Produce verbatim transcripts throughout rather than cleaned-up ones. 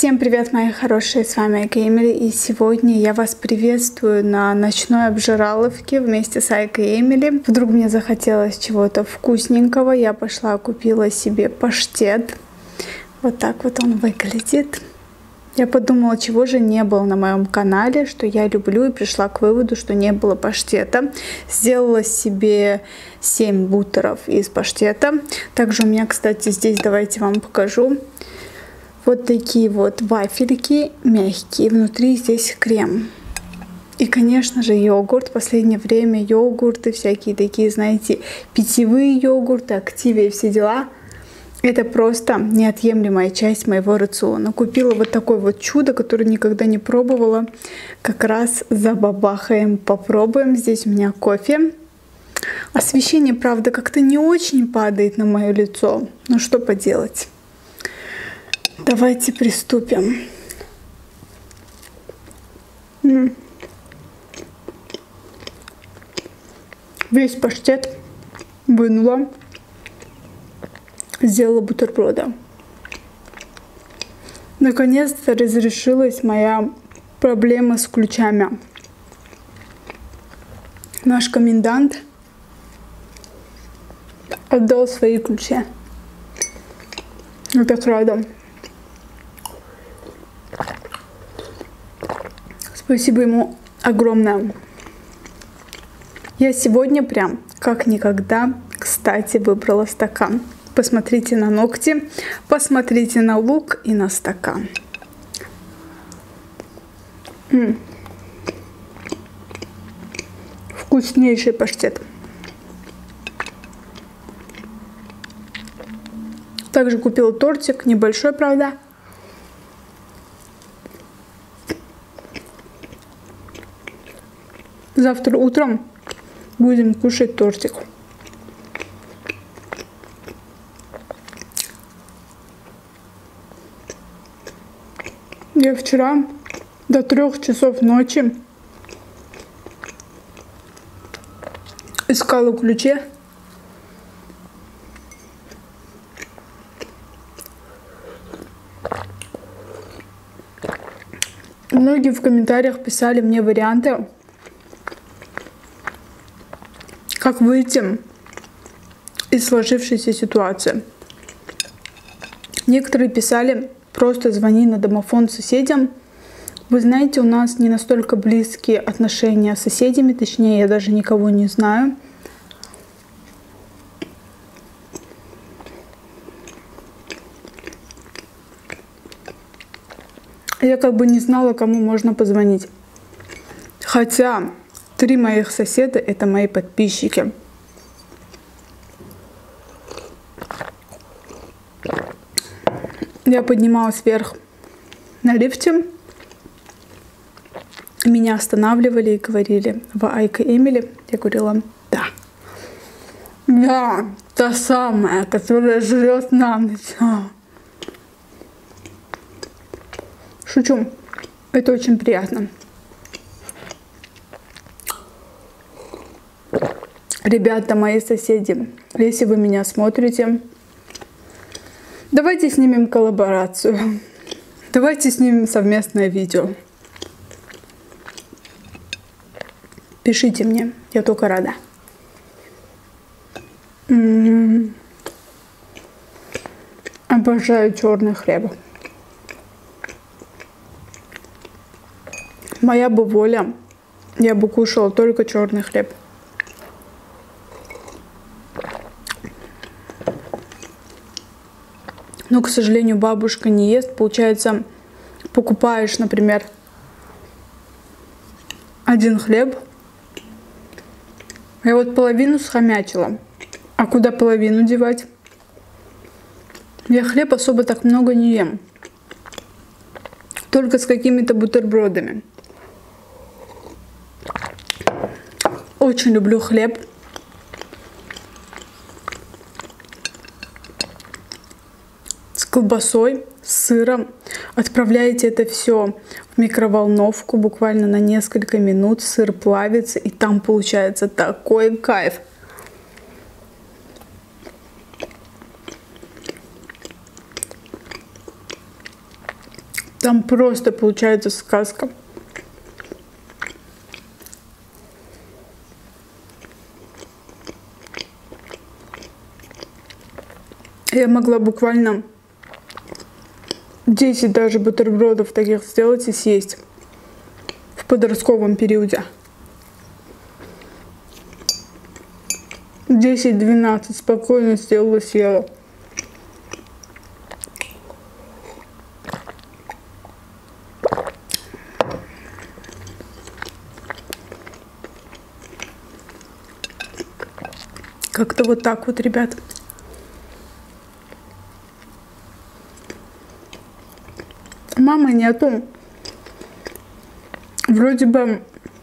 Всем привет, мои хорошие, с вами Айка Эмили, и сегодня я вас приветствую на ночной обжираловке вместе с Айкой Эмили. Вдруг мне захотелось чего-то вкусненького, я пошла купила себе паштет. Вот так вот он выглядит. Я подумала, чего же не было на моем канале, что я люблю, и пришла к выводу, что не было паштета. Сделала себе семь бутеров из паштета. Также у меня, кстати, здесь, давайте вам покажу, вот такие вот вафельки мягкие. Внутри здесь крем. И, конечно же, йогурт. В последнее время йогурты, всякие такие, знаете, питьевые йогурты, активия и все дела. Это просто неотъемлемая часть моего рациона. Купила вот такое вот чудо, которое никогда не пробовала. Как раз забабахаем, попробуем. Здесь у меня кофе. Освещение, правда, как-то не очень падает на мое лицо. Но что поделать. Давайте приступим. Весь паштет вынула. Сделала бутерброда. Наконец-то разрешилась моя проблема с ключами. Наш комендант отдал свои ключи. Я так рада. Спасибо ему огромное. Я сегодня прям как никогда, кстати, выбрала стакан. Посмотрите на ногти, посмотрите на лук и на стакан. М-м. Вкуснейший паштет. Также купила тортик, небольшой, правда. Завтра утром будем кушать тортик. Я вчера до трех часов ночи искала ключи. Многие в комментариях писали мне варианты, как выйти из сложившейся ситуации. Некоторые писали: просто звони на домофон соседям. Вы знаете, у нас не настолько близкие отношения с соседями, точнее, я даже никого не знаю. Я как бы не знала, кому можно позвонить. Хотя три моих соседа — это мои подписчики. Я поднималась вверх на лифте. Меня останавливали и говорили: вы Айка Эмили? Я говорила: да. Да, та самая, которая жрет на ночь. Шучу. Это очень приятно. Ребята, мои соседи, если вы меня смотрите, давайте снимем коллаборацию. Давайте снимем совместное видео. Пишите мне, я только рада. М-м-м. Обожаю черный хлеб. Моя бы воля, я бы кушала только черный хлеб. Но, к сожалению, бабушка не ест. Получается, покупаешь, например, один хлеб. Я вот половину схомячила. А куда половину девать? Я хлеб особо так много не ем. Только с какими-то бутербродами. Очень люблю хлеб. С колбасой, с сыром. Отправляете это все в микроволновку буквально на несколько минут. Сыр плавится, и там получается такой кайф. Там просто получается сказка. Я могла буквально десять даже бутербродов таких сделать и съесть в подростковом периоде. десять-двенадцать спокойно сделала, съела. Как-то вот так вот, ребят. Мамы нету. Вроде бы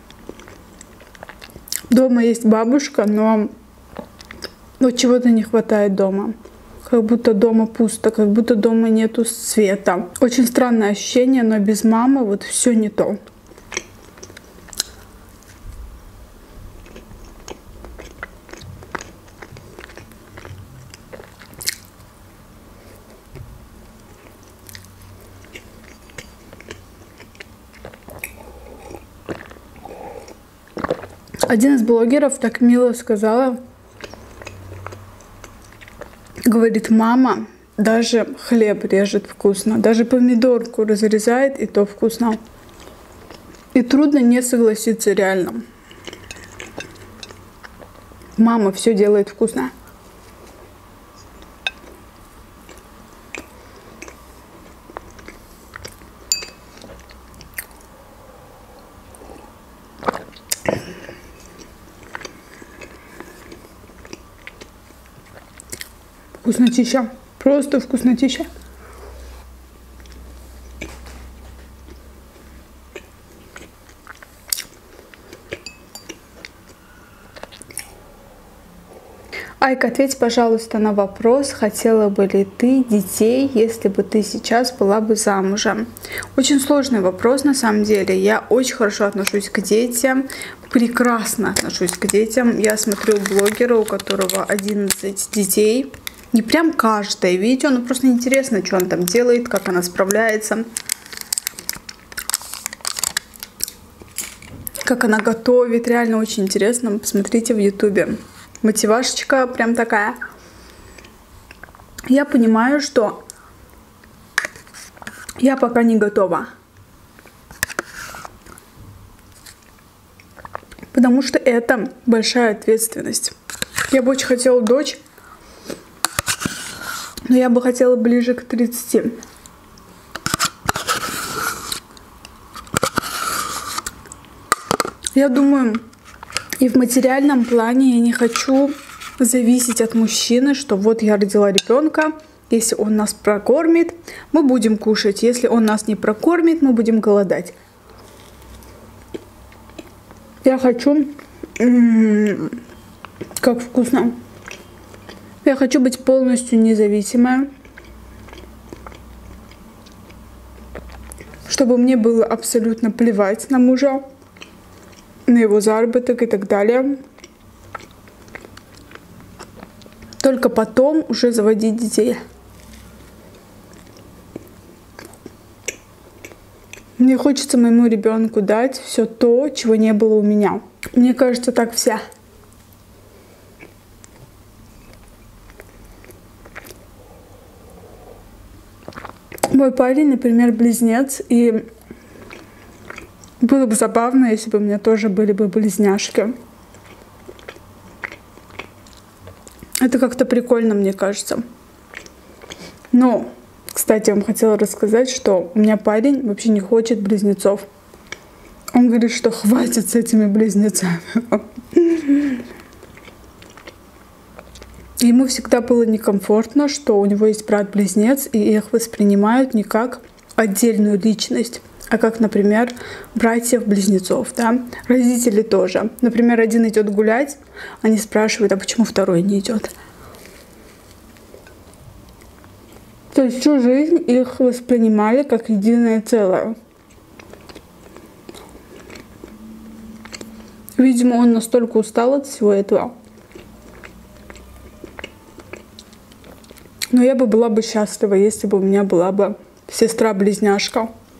дома есть бабушка, но вот чего-то не хватает дома. Как будто дома пусто, как будто дома нету света. Очень странное ощущение, но без мамы вот все не то. Один из блогеров так мило сказала, говорит, мама даже хлеб режет вкусно, даже помидорку разрезает, и то вкусно. И трудно не согласиться реально. Мама все делает вкусно. Вкуснотища. Просто вкуснотища. Айка, ответь, пожалуйста, на вопрос, хотела бы ли ты детей, если бы ты сейчас была бы замужем? Очень сложный вопрос на самом деле. Я очень хорошо отношусь к детям, прекрасно отношусь к детям. Я смотрю блогера, у которого одиннадцать детей. Не прям каждое видео, но просто интересно, что он там делает, как она справляется. Как она готовит. Реально очень интересно. Посмотрите в ютубе. Мотивашечка прям такая. Я понимаю, что я пока не готова. Потому что это большая ответственность. Я бы очень хотела дочь. Но я бы хотела ближе к тридцати. Я думаю, и в материальном плане я не хочу зависеть от мужчины, что вот я родила ребенка, если он нас прокормит, мы будем кушать. Если он нас не прокормит, мы будем голодать. Я хочу... М-м-м, как вкусно. Я хочу быть полностью независимой, чтобы мне было абсолютно плевать на мужа, на его заработок и так далее. Только потом уже заводить детей. Мне хочется моему ребенку дать все то, чего не было у меня. Мне кажется, так вся. Мой парень, например, близнец, и было бы забавно, если бы у меня тоже были бы близняшки. Это как-то прикольно, мне кажется. Но, кстати, я вам хотела рассказать, что у меня парень вообще не хочет близнецов. Он говорит, что хватит с этими близнецами. Ему всегда было некомфортно, что у него есть брат-близнец, и их воспринимают не как отдельную личность, а как, например, братьев-близнецов, да? Родители тоже. Например, один идет гулять, они спрашивают, а почему второй не идет? То есть всю жизнь их воспринимали как единое целое. Видимо, он настолько устал от всего этого. Но я бы была бы счастлива, если бы у меня была бы сестра-близняшка.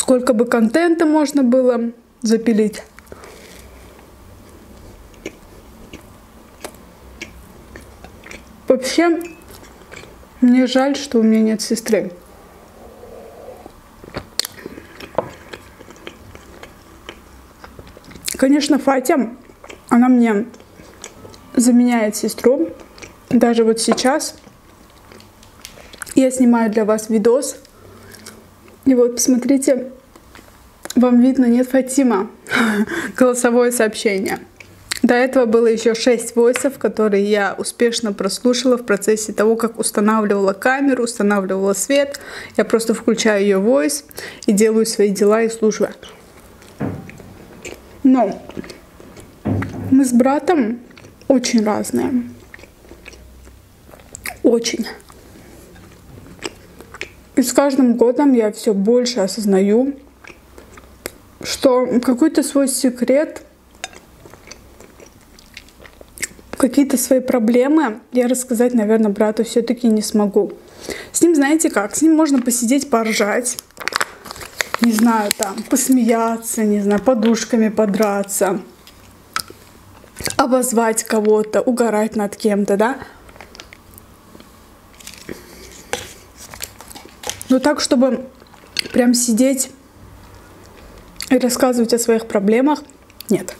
Сколько бы контента можно было запилить. Вообще, мне жаль, что у меня нет сестры. Конечно, Фатя, она мне заменяет сестру. Даже вот сейчас я снимаю для вас видос. И вот, посмотрите, вам видно, нет Фатима. Голосовое сообщение. До этого было еще шесть войсов, которые я успешно прослушала в процессе того, как устанавливала камеру, устанавливала свет. Я просто включаю ее войс и делаю свои дела и слушаю. Но мы с братом очень разные. Очень. И с каждым годом я все больше осознаю, что какой-то свой секрет, какие-то свои проблемы я рассказать, наверное, брату все-таки не смогу. С ним, знаете как, с ним можно посидеть, поржать, не знаю, там, посмеяться, не знаю, подушками подраться, обозвать кого-то, угорать над кем-то, да? Но так, чтобы прям сидеть и рассказывать о своих проблемах, нет.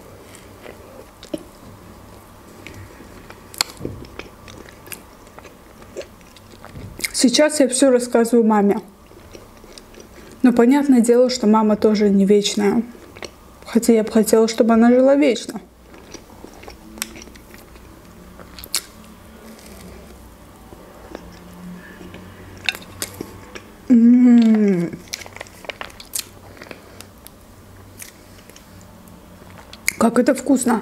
Сейчас я все рассказываю маме. Но понятное дело, что мама тоже не вечная. Хотя я бы хотела, чтобы она жила вечно. М-м-м. Как это вкусно.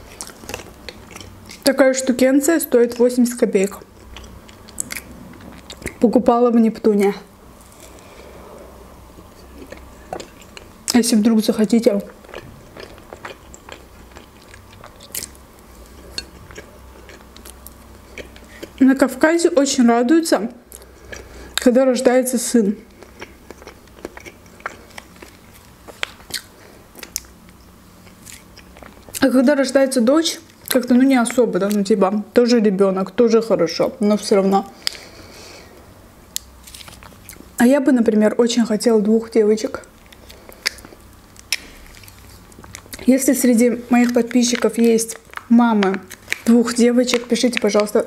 Такая штукенция стоит восемьдесят копеек. Покупала в Нептуне. Если вдруг захотите. На Кавказе очень радуются, когда рождается сын. А когда рождается дочь, как-то, ну, не особо, да, ну, типа, тоже ребенок, тоже хорошо, но все равно. А я бы, например, очень хотела двух девочек. Если среди моих подписчиков есть мамы двух девочек, пишите, пожалуйста,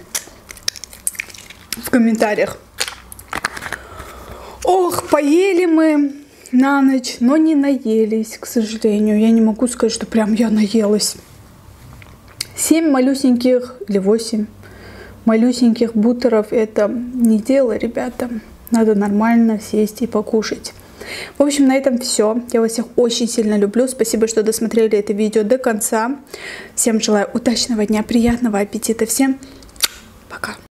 в комментариях. Ох, поели мы на ночь, но не наелись, к сожалению. Я не могу сказать, что прям я наелась. Семь малюсеньких или восемь малюсеньких бутеров — это не дело, ребята. Надо нормально сесть и покушать. В общем, на этом все. Я вас всех очень сильно люблю. Спасибо, что досмотрели это видео до конца. Всем желаю удачного дня, приятного аппетита. Всем пока.